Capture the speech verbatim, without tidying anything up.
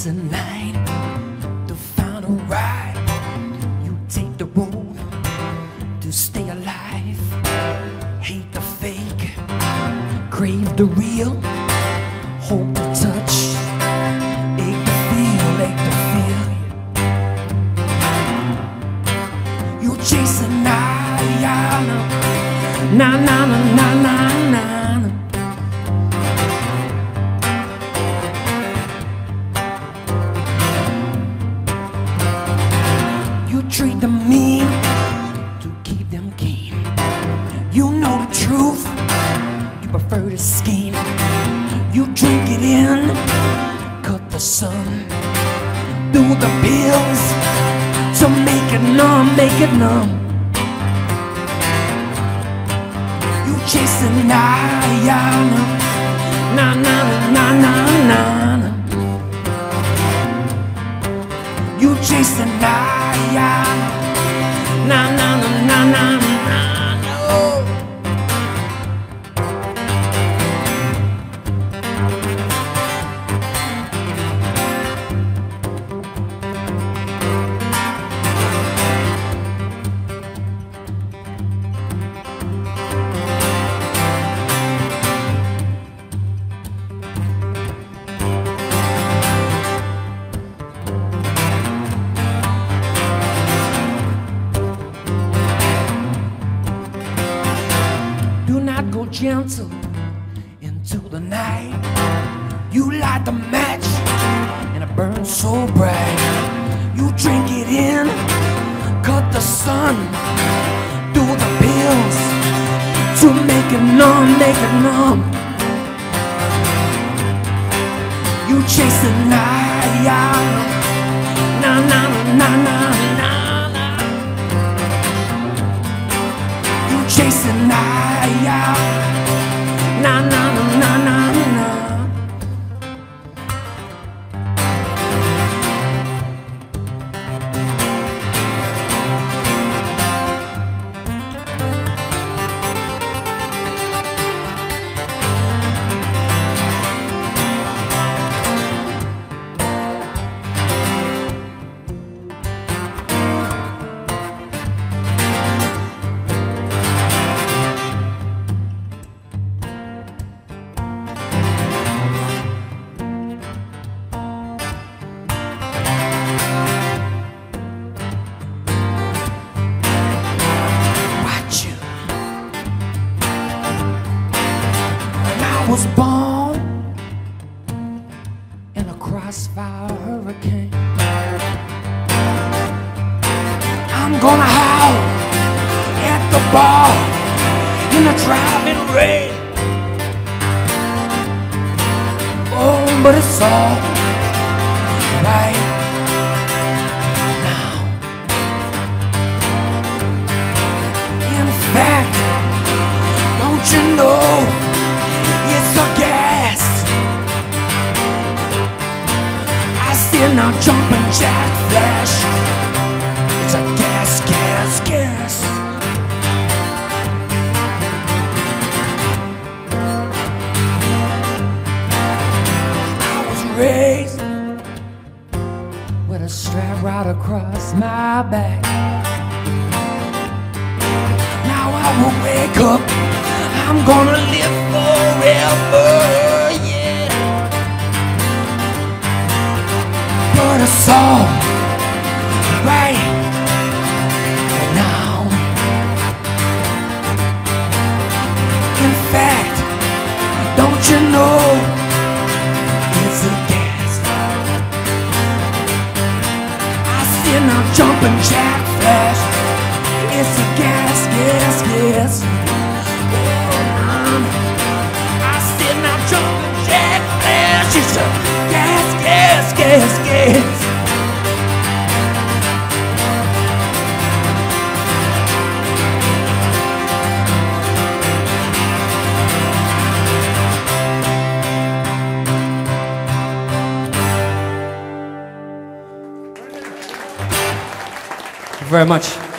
chasing night to find a ride. You take the road to stay alive. Hate the fake, crave the real, hope to touch, ache to feel, ache to feel. You chasing night, na na na na na na. You treat them mean to keep them keen. You know the truth, you prefer to scheme. You drink it in, cut the sun, do the pills to make it numb, make it numb. You chasing na na na na na na na. You chasing na na na na na na na. Do not go gentle into the night. You light the match and it burns so bright. You drink it in, cut the sun, do the pills to make it numb, make it numb. You chasing night, na na na na na. You chasing night, na na na na na na. I was born in a crossfire hurricane. I'm gonna howl at the bar in the driving rain. Oh, but it's all right now. In fact, don't you know? It's a gas. I still not jumping jack flash. It's a gas, gas, gas. I was raised with a strap right across my back. Now I will wake up, I'm gonna live forever, yeah. But it's all right now. In fact, don't you know it's a gas? I still not jumping jack flash. It's a gas, gas, gas. It's a gas, gas, gas, gas. Thank you very much.